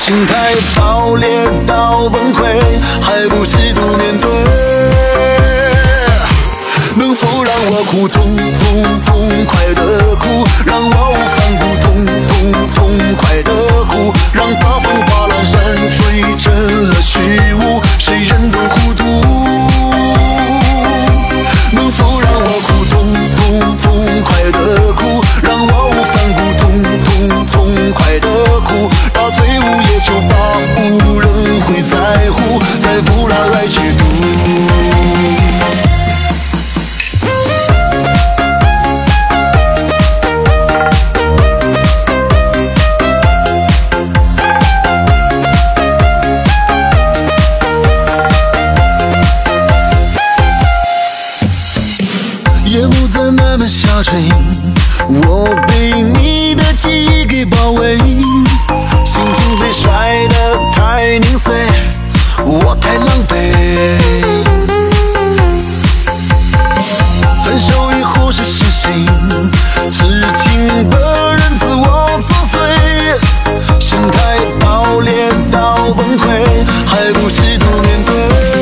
心态爆裂到崩溃，还不试图面对？能否让我哭痛痛痛快的哭，让我无反顾痛痛痛快的哭，让大风把阑珊吹成了虚无，谁人都孤独。能否让我哭痛痛痛快的哭，让我无反顾痛痛痛快的哭，到最午夜酒吧无人会在乎，再不让爱去读。夜幕在慢慢下坠，我被你的记忆给包围，心情被摔得太零碎，我太狼狈。分手以后是谁？知情的人自我作祟，心态爆裂到崩溃，还不试图面对？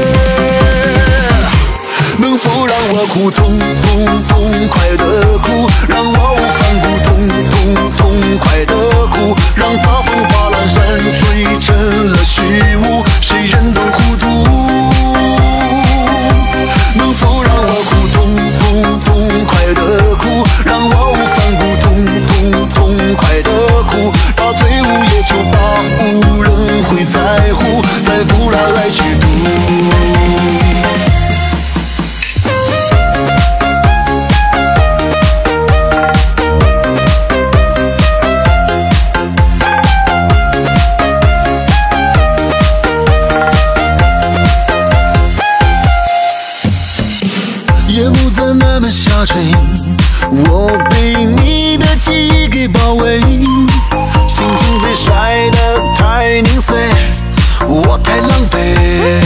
能否让我哭痛痛痛快的哭，让我无反顾痛痛痛快的哭，让大风把阑珊吹成了虚无，谁人都孤独。能否让我哭痛痛痛快的哭，让我无反顾痛痛痛快的哭，到最午夜酒吧无人会在乎，再不让爱去读。夜幕在慢慢下坠，我被你的记忆给包围，心情被摔得太零碎，我太狼狈。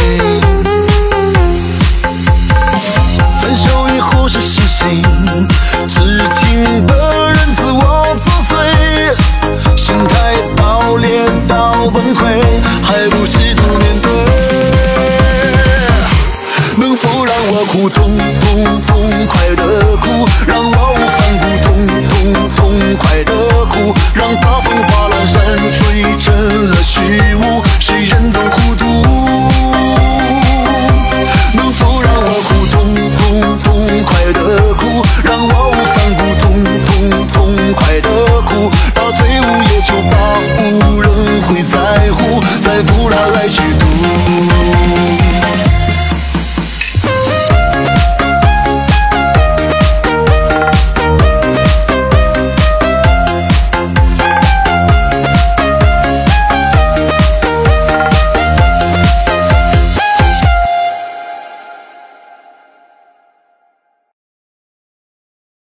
分手以后是谁？知情的人自我作祟，心态爆裂到崩溃，还不试图面对？能否让我哭痛痛